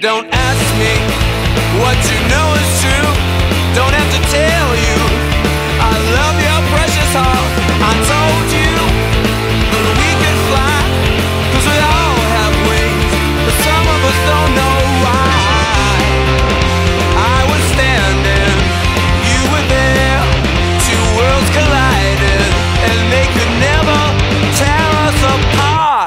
Don't ask me what you know is true. Don't have to tell you I love your precious heart. I told you that we could fly, 'cause we all have wings, but some of us don't know why. I was standing, you were there, two worlds collided, and they could never tear us apart.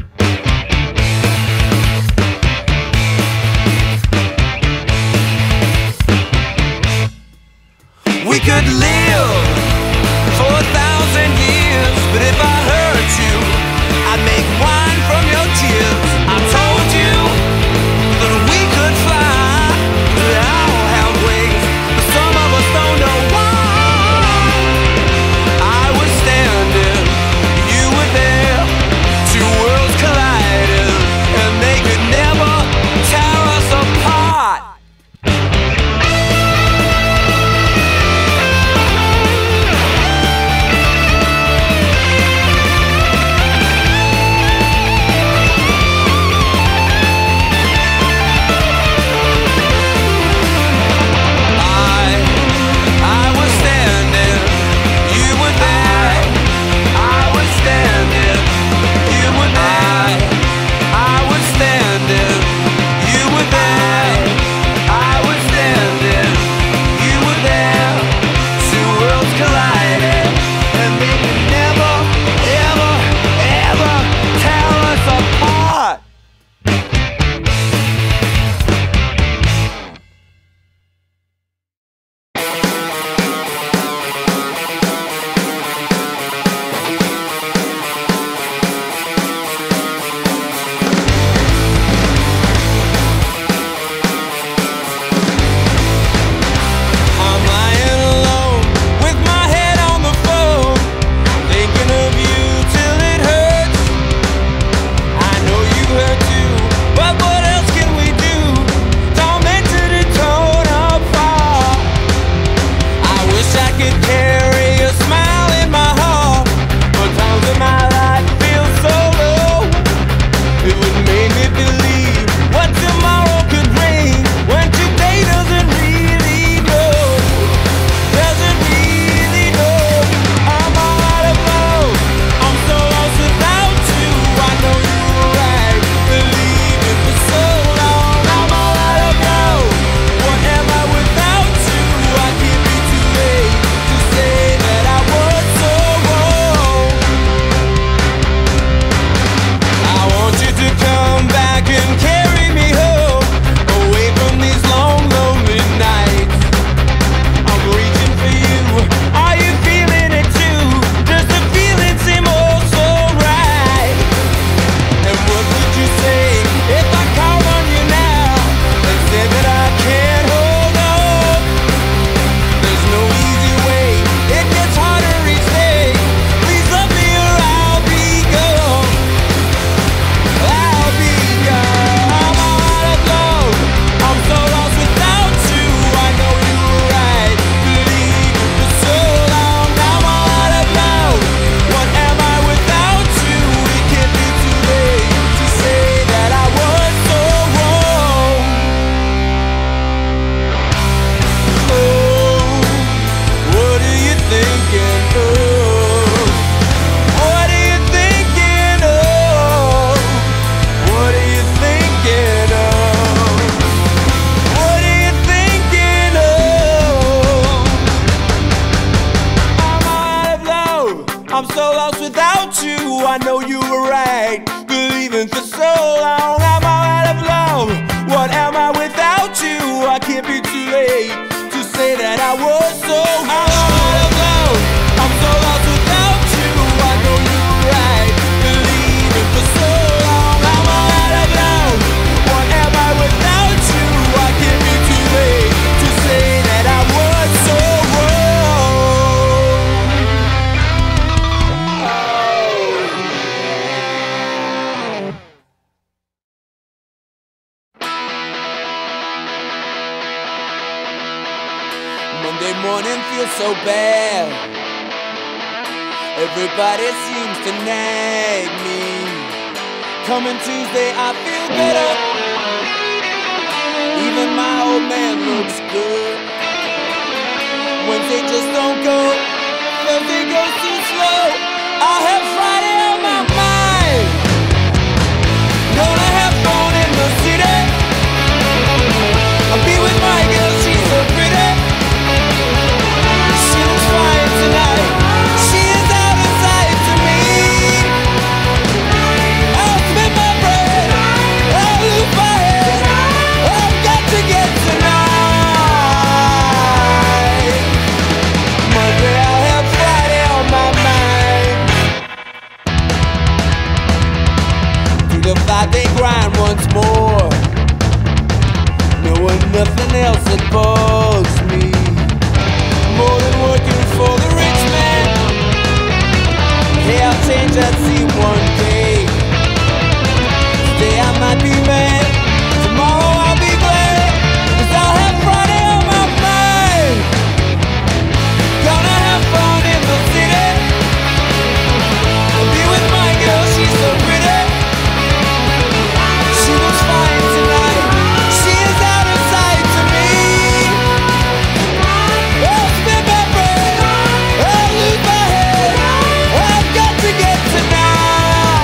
We could live for 1,000 years, but if I hurt you, I'd make wine from your tears. I told you that we could fly, we all have wings, but some of us don't know why. I was standing, you were there, two worlds collided, and they could never tear us apart. I'm so lost without you. I know you were right, believing for so long. I'm all out of love. What am I without you? I can't be too late to say that I was so. I'm all out of love. I'm so lost without you. I know you were right, believing for so long. I'm all out of love. What am I without you? I can't be too late to say that I was so wrong. Monday morning feels so bad. Everybody seems to nag me. Coming Tuesday I feel better. looks good. Wednesday just don't go, Thursday goes too slow. I have Friday on my mind. Gonna have fun in the city. I'll be with my girl, she's so pretty. She looks fine tonight. She is out of sight to me. I'll spin my bread, I'll lose my head. I've got to get tonight. Monday I'll have Friday on my mind. Do the 5-day grind once more, knowing nothing else that bugs me more than working for the rich man. Hey, I'll change that scene one day. Today I might be mad, tomorrow I'll be glad, 'cause I'll have Friday on my mind. Gonna have fun in the city. I'll be with my girl, she's so pretty. She looks fine tonight. She is out of sight to me. I'll spin my bread, I'll lose my head. I've got to get tonight.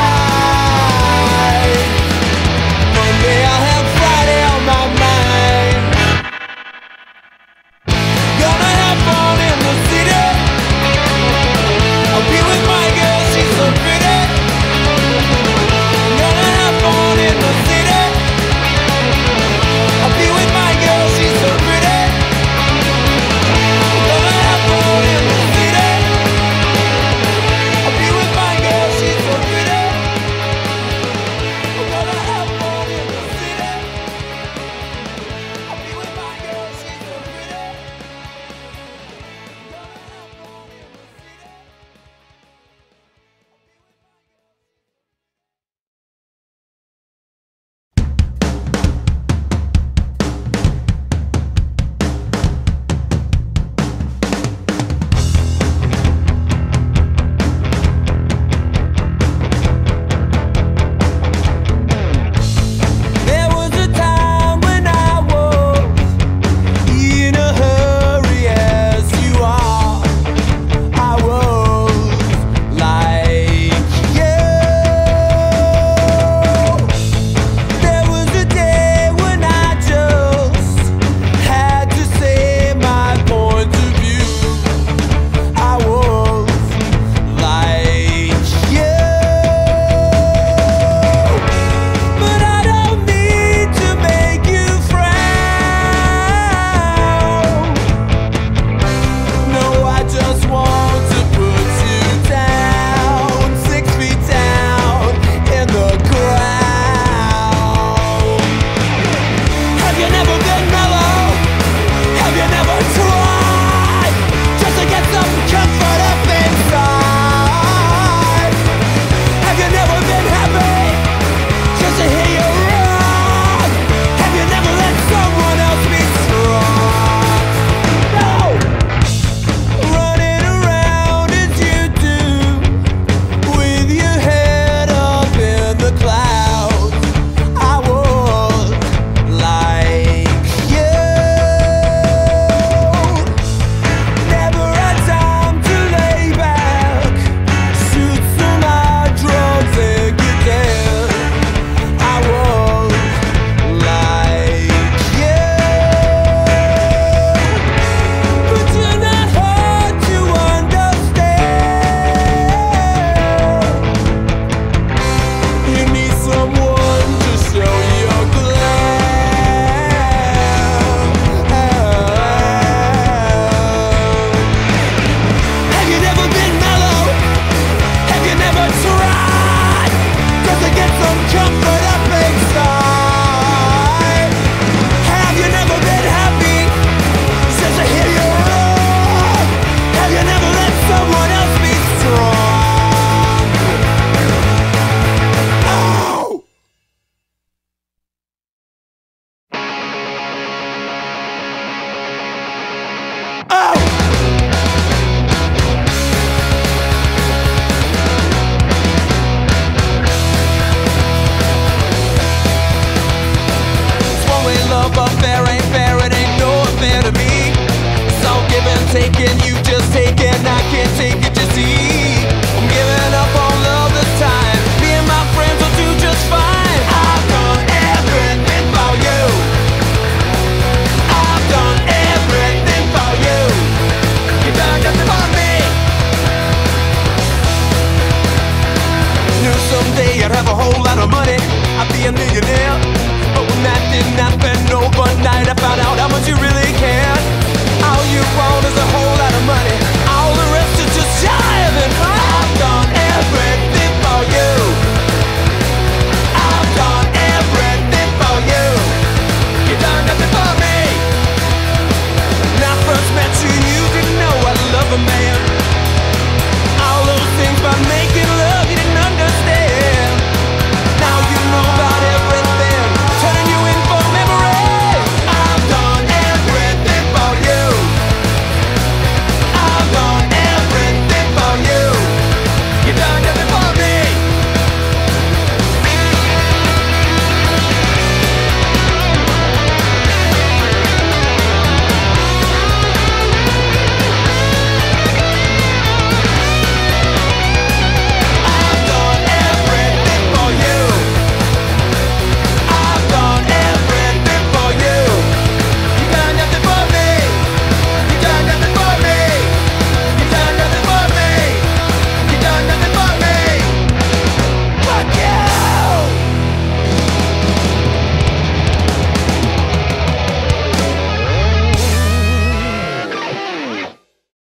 Can you just